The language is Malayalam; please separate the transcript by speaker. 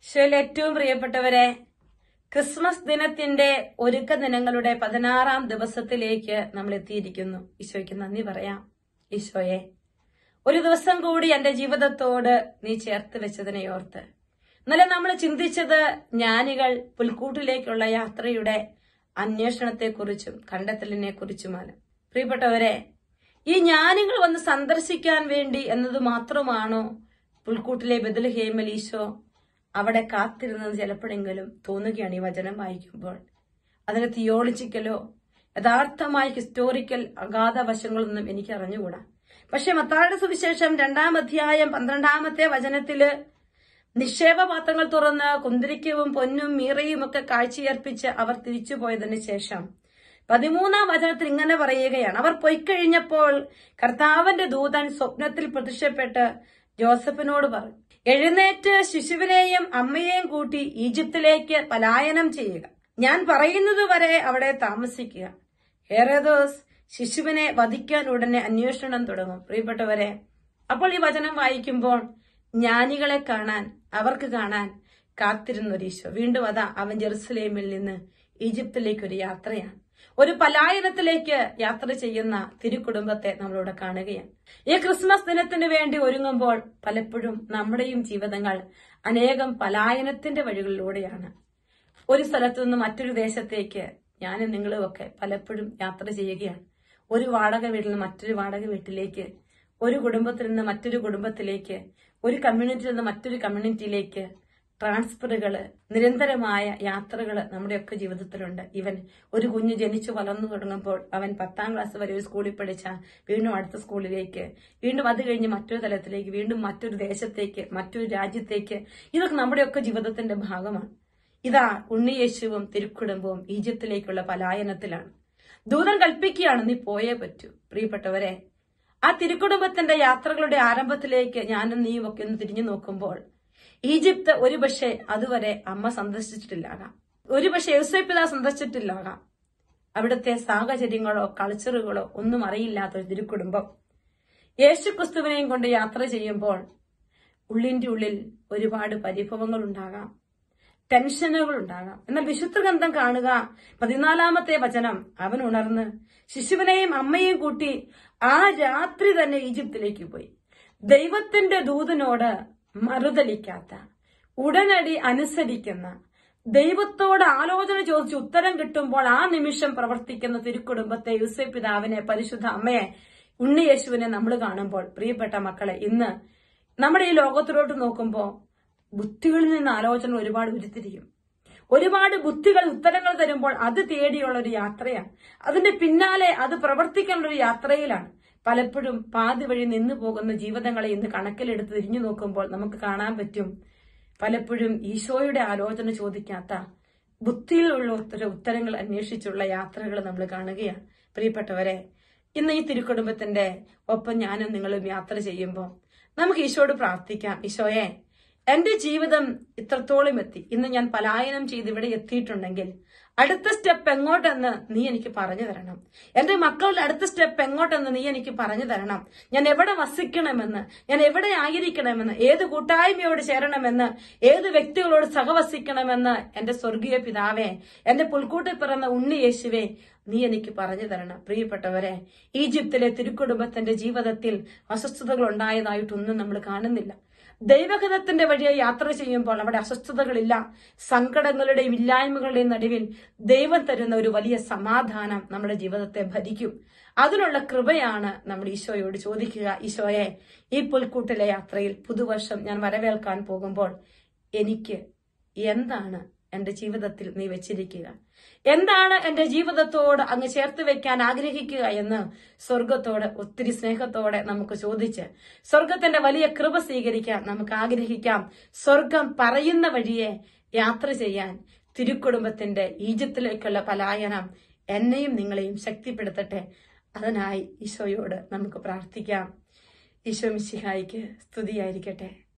Speaker 1: ഈശോയിൽ ഏറ്റവും പ്രിയപ്പെട്ടവരെ, ക്രിസ്മസ് ദിനത്തിന്റെ ഒരുക്ക ദിനങ്ങളുടെ 16-ാം ദിവസത്തിലേക്ക് നമ്മൾ എത്തിയിരിക്കുന്നു. ഈശോയ്ക്ക് നന്ദി പറയാം. ഈശോയെ, ഒരു ദിവസം കൂടി എന്റെ ജീവിതത്തോട് നീ ചേർത്ത് വെച്ചതിനെ ഓർത്ത്. ഇന്നലെ നമ്മൾ ചിന്തിച്ചത് ജ്ഞാനികൾ പുൽക്കൂട്ടിലേക്കുള്ള യാത്രയുടെ അന്വേഷണത്തെക്കുറിച്ചും കണ്ടെത്തലിനെ കുറിച്ചുമാണ്. പ്രിയപ്പെട്ടവരെ, ഈ ജ്ഞാനികൾ വന്ന് സന്ദർശിക്കാൻ വേണ്ടി എന്നത് മാത്രമാണോ പുൽക്കൂട്ടിലെ ബെത്ലഹേമിൽ ഈശോ അവിടെ കാത്തിരുന്നത് ചിലപ്പോഴെങ്കിലും തോന്നുകയാണ് ഈ വചനം വായിക്കുമ്പോൾ. അതിന് തിയോളജിക്കലോ യഥാർത്ഥമായ ഹിസ്റ്റോറിക്കൽ അഗാധ വശങ്ങളൊന്നും എനിക്ക് അറിഞ്ഞുകൂടാ. പക്ഷെ മത്തായിയുടെ സുവിശേഷം 2-ാം അധ്യായം 12-ാമത്തെ വചനത്തില് നിക്ഷേപപാത്രങ്ങൾ തുറന്ന് കുന്തിരിക്കവും പൊന്നും മീറയും ഒക്കെ കാഴ്ചയർപ്പിച്ച് അവർ തിരിച്ചുപോയതിനു ശേഷം 13-ാം വചനത്തിൽ ഇങ്ങനെ പറയുകയാണ്: അവർ പൊയ്ക്കഴിഞ്ഞപ്പോൾ കർത്താവിന്റെ ദൂതൻ സ്വപ്നത്തിൽ പ്രത്യക്ഷപ്പെട്ട് ജോസഫിനോട് പറഞ്ഞു, എഴുന്നേറ്റ് ശിശുവിനെയും അമ്മയെയും കൂട്ടി ഈജിപ്തിലേക്ക് പലായനം ചെയ്യുക. ഞാൻ പറയുന്നതുവരെ അവിടെ താമസിക്കുക. ഹെരോദോസ് ശിശുവിനെ വധിക്കാൻ ഉടനെ അന്വേഷണം തുടങ്ങും. പ്രിയപ്പെട്ടവരെ, അപ്പോൾ ഈ വചനം വായിക്കുമ്പോൾ ജ്ഞാനികളെ കാണാൻ, അവർക്ക് കാണാൻ കാത്തിരുന്നൊരു ഈശോ വീണ്ടും അവൻ ജെറുസലേമിൽ നിന്ന് ഈജിപ്തിലേക്ക് ഒരു യാത്രയാണ്, ഒരു പലായനത്തിലേക്ക് യാത്ര ചെയ്യുന്ന തിരുക്കുടുംബത്തെ നമ്മളിവിടെ കാണുകയാണ്. ഈ ക്രിസ്മസ് ദിനത്തിന് വേണ്ടി ഒരുങ്ങുമ്പോൾ പലപ്പോഴും നമ്മുടെയും ജീവിതങ്ങൾ അനേകം പലായനത്തിന്റെ വഴികളിലൂടെയാണ്. ഒരു സ്ഥലത്തു നിന്ന് മറ്റൊരു ദേശത്തേക്ക് ഞാനും നിങ്ങളും ഒക്കെ പലപ്പോഴും യാത്ര ചെയ്യുകയാണ്. ഒരു വാടക വീട്ടിൽ നിന്ന് മറ്റൊരു വാടക വീട്ടിലേക്ക്, ഒരു കുടുംബത്തിൽ നിന്ന് മറ്റൊരു കുടുംബത്തിലേക്ക്, ഒരു കമ്മ്യൂണിറ്റിയിൽ നിന്ന് മറ്റൊരു കമ്മ്യൂണിറ്റിയിലേക്ക് ട്രാൻസ്ഫറുകള്, നിരന്തരമായ യാത്രകള് നമ്മുടെയൊക്കെ ജീവിതത്തിലുണ്ട്. ഇവൻ ഒരു കുഞ്ഞ് ജനിച്ചു വളർന്നു തുടങ്ങുമ്പോൾ അവൻ 10-ാം ക്ലാസ് വരെ ഒരു സ്കൂളിൽ പഠിച്ച വീണ്ടും അടുത്ത സ്കൂളിലേക്ക്, വീണ്ടും അത് കഴിഞ്ഞ് മറ്റൊരു തലത്തിലേക്ക്, വീണ്ടും മറ്റൊരു ദേശത്തേക്ക്, മറ്റൊരു രാജ്യത്തേക്ക്. ഇതൊക്കെ നമ്മുടെയൊക്കെ ജീവിതത്തിന്റെ ഭാഗമാണ്. ഇതാ ഉണ്ണിയേശുവും തിരുക്കുടുംബവും ഈജിപ്തിലേക്കുള്ള പലായനത്തിലാണ്. ദൂതൻ കൽപ്പിക്കുകയാണ്, നീ പോയേ പറ്റൂ. പ്രിയപ്പെട്ടവരെ, ആ തിരുക്കുടുംബത്തിന്റെ യാത്രകളുടെ ആരംഭത്തിലേക്ക് ഞാനും നീയും ഒക്കെ ഒന്ന് തിരിഞ്ഞു നോക്കുമ്പോൾ ഈജിപ്ത് ഒരുപക്ഷെ അതുവരെ അമ്മ സന്ദർശിച്ചിട്ടില്ലാകാം, ഒരുപക്ഷെ യൗസേപ്പിതാ സന്ദർശിച്ചിട്ടില്ലാകാം. അവിടുത്തെ സാഹചര്യങ്ങളോ കൾച്ചറുകളോ ഒന്നും അറിയില്ലാത്ത ഒരു തിരുക്കുടുംബം യേശുക്രിസ്തുവിനെയും കൊണ്ട് യാത്ര ചെയ്യുമ്പോൾ ഉള്ളിന്റെ ഉള്ളിൽ ഒരുപാട് പരിഭവങ്ങൾ ഉണ്ടാകാം, ടെൻഷനുകൾ ഉണ്ടാകാം. എന്നാൽ വിശുദ്ധ ഗ്രന്ഥം കാണുക 14-ാമത്തെ വചനം, അവൻ ഉണർന്ന് ശിശുവിനെയും അമ്മയെയും കൂട്ടി ആ രാത്രി തന്നെ ഈജിപ്തിലേക്ക് പോയി. ദൈവത്തിന്റെ ദൂതനോട് മറുതലിക്കാത്ത, ഉടനടി അനുസരിക്കുന്ന, ദൈവത്തോട് ആലോചന ചോദിച്ച് ഉത്തരം കിട്ടുമ്പോൾ ആ നിമിഷം പ്രവർത്തിക്കുന്ന തിരുക്കുടുംബത്തെ, യൂസഫ് പിതാവിനെ, പരിശുദ്ധ അമ്മയെ, ഉണ്ണിയേശുവിനെ നമ്മൾ കാണുമ്പോൾ, പ്രിയപ്പെട്ട മക്കളെ, ഇന്ന് നമ്മുടെ ഈ ലോകത്തിലോട്ട് നോക്കുമ്പോൾ ബുദ്ധികളിൽ നിന്ന് ആലോചന ഒരുപാട് ഉരുത്തിരിയും. ഒരുപാട് ബുദ്ധികൾ ഉത്തരങ്ങൾ തരുമ്പോൾ അത് തേടിയുള്ള ഒരു യാത്രയാണ്. അതിന്റെ പിന്നാലെ അത് പ്രവർത്തിക്കാനുള്ള ഒരു യാത്രയിലാണ്. പലപ്പോഴും പാതി വഴി നിന്നു പോകുന്ന ജീവിതങ്ങളെ ഇന്ന് കണക്കിലെടുത്ത് തിരിഞ്ഞു നോക്കുമ്പോൾ നമുക്ക് കാണാൻ പറ്റും, പലപ്പോഴും ഈശോയുടെ ആലോചന ചോദിക്കാത്ത, ബുദ്ധിയിലുള്ള ഉത്തരങ്ങൾ അന്വേഷിച്ചുള്ള യാത്രകൾ നമ്മൾ കാണുകയാണ്. പ്രിയപ്പെട്ടവരെ, ഇന്ന് ഈ തിരുക്കുടുംബത്തിന്റെ ഒപ്പം ഞാനും നിങ്ങളും യാത്ര ചെയ്യുമ്പോൾ നമുക്ക് ഈശോയോട് പ്രാർത്ഥിക്കാം. ഈശോയെ, എന്റെ ജീവിതം ഇത്രത്തോളം എത്തി, ഇന്ന് ഞാൻ പലായനം ചെയ്ത് ഇവിടെ എത്തിയിട്ടുണ്ടെങ്കിൽ അടുത്ത സ്റ്റെപ്പ് എങ്ങോട്ടെന്ന് നീ എനിക്ക് പറഞ്ഞു തരണം. എന്റെ മക്കളുടെ അടുത്ത സ്റ്റെപ്പ് എങ്ങോട്ടെന്ന് നീ എനിക്ക് പറഞ്ഞു തരണം. ഞാൻ എവിടെ വസിക്കണമെന്ന്, ഞാൻ എവിടെ ആയിരിക്കണമെന്ന്, ഏത് കൂട്ടായ്മയോട് ചേരണമെന്ന്, ഏത് വ്യക്തികളോട് സഹവസിക്കണമെന്ന് എന്റെ സ്വർഗീയ പിതാവേ, എന്റെ പുൽക്കൂട്ടിൽ പിറന്ന ഉണ്ണി യേശുവേ, നീ എനിക്ക് പറഞ്ഞു തരണം. പ്രിയപ്പെട്ടവരെ, ഈജിപ്തിലെ തിരുക്കുടുംബത്തിന്റെ ജീവിതത്തിൽ അസ്വസ്ഥതകൾ ഉണ്ടായതായിട്ടൊന്നും നമ്മൾ കാണുന്നില്ല. ദൈവഹിതത്തിന്റെ വഴിയെ യാത്ര ചെയ്യുമ്പോൾ അവിടെ അസ്വസ്ഥതകളില്ല. സങ്കടങ്ങളുടെയും ഇല്ലായ്മകളുടെയും നടുവിൽ ദൈവം തരുന്ന ഒരു വലിയ സമാധാനം നമ്മുടെ ജീവിതത്തെ ഭരിക്കും. അതിനുള്ള കൃപയാണ് നമ്മൾ ഈശോയോട് ചോദിക്കുക. ഈശോയെ, ഈ പുൽക്കൂട്ടിലെ യാത്രയിൽ പുതുവർഷം ഞാൻ വരവേൽക്കാൻ പോകുമ്പോൾ എനിക്ക് എന്താണ് എന്റെ ജീവിതത്തിൽ നീ വെച്ചിരിക്കുക, എന്താണ് എന്റെ ജീവിതത്തോട് അങ്ങ് ചേർത്ത് വെക്കാൻ ആഗ്രഹിക്കുക എന്ന് സ്വർഗത്തോട് ഒത്തിരി സ്നേഹത്തോടെ നമുക്ക് ചോദിച്ച് സ്വർഗത്തിന്റെ വലിയ കൃപ സ്വീകരിക്കാൻ നമുക്ക് ആഗ്രഹിക്കാം. സ്വർഗം പറയുന്ന വഴിയെ യാത്ര ചെയ്യാൻ തിരുക്കുടുംബത്തിന്റെ ഈജിപ്തിലേക്കുള്ള പലായനം എന്നെയും നിങ്ങളെയും ശക്തിപ്പെടുത്തട്ടെ. അതിനായി ഈശോയോട് നമുക്ക് പ്രാർത്ഥിക്കാം. ഈശോ മിശിഹായിക്ക് സ്തുതിയായിരിക്കട്ടെ.